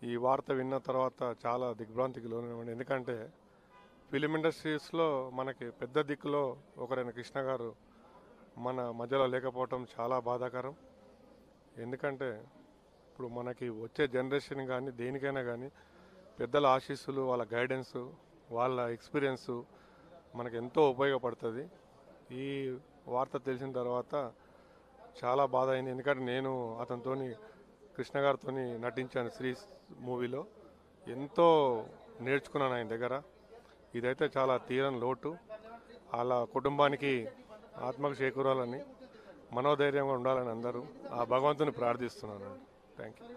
ఈ వార్త విన్న తర్వాత చాలా దిగ్భ్రాంతికి లోనైనామండి. ఎందుకంటే ఫిలిం ఇండస్ట్రీస్లో మనకి పెద్ద దిక్కులో ఒకరైన కృష్ణ గారు మన మధ్యలో లేకపోవటం చాలా బాధాకరం. ఎందుకంటే ఇప్పుడు మనకి వచ్చే జనరేషన్ కానీ దేనికైనా కానీ పెద్దల ఆశీస్సులు, వాళ్ళ గైడెన్సు, వాళ్ళ ఎక్స్పీరియన్సు మనకు ఎంతో ఉపయోగపడుతుంది. ఈ వార్త తెలిసిన తర్వాత చాలా బాధ అయింది. ఎందుకంటే నేను అతనితోని కృష్ణ గారితో నటించాను శ్రీ మూవీలో. ఎంతో నేర్చుకున్నాను ఆయన దగ్గర. ఇదైతే చాలా తీరని లోటు. వాళ్ళ కుటుంబానికి ఆత్మకు చేకూరాలని, మనోధైర్యంగా ఉండాలని అందరూ ఆ భగవంతుని ప్రార్థిస్తున్నానండి. Thank you.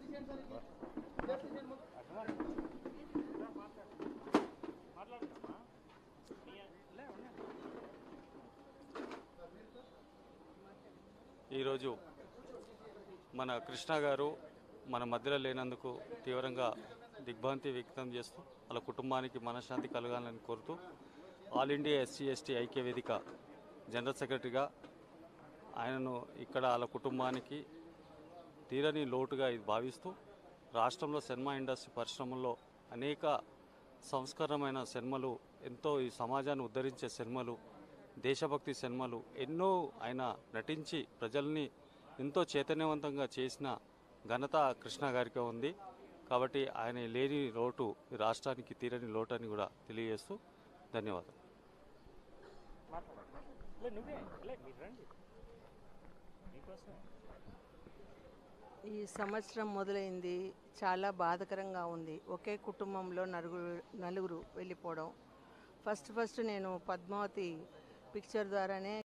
ఈరోజు మన కృష్ణ గారు మన మధ్యలో లేనందుకు తీవ్రంగా దిగ్భ్రాంతి వ్యక్తం చేస్తూ వాళ్ళ కుటుంబానికి మనశ్శాంతి కలగాలని కోరుతూ ఆల్ ఇండియా ఎస్సీ ఎస్టీ ఐక్య వేదిక జనరల్ సెక్రటరీగా ఆయనను ఇక్కడ వాళ్ళ కుటుంబానికి తీరని లోటుగా ఇది భావిస్తూ రాష్ట్రంలో సినిమా ఇండస్ట్రీ పరిశ్రమల్లో అనేక సంస్కరమైన సినిమాలు, ఎంతో ఈ సమాజాన్ని ఉద్ధరించే సినిమాలు, దేశభక్తి సినిమాలు ఎన్నో ఆయన నటించి ప్రజల్ని ఎంతో చైతన్యవంతంగా చేసిన ఘనత కృష్ణ గారికి ఉంది. కాబట్టి ఆయన లేని లోటు ఈ రాష్ట్రానికి తీరని లోటు అని కూడా తెలియజేస్తూ ధన్యవాదాలు. ఈ సంవత్సరం మొదలైంది చాలా బాధాకరంగా ఉంది. ఒకే కుటుంబంలో నలుగురు వెళ్ళిపోవడం. ఫస్ట్ నేను పద్మావతి పిక్చర్ ద్వారానే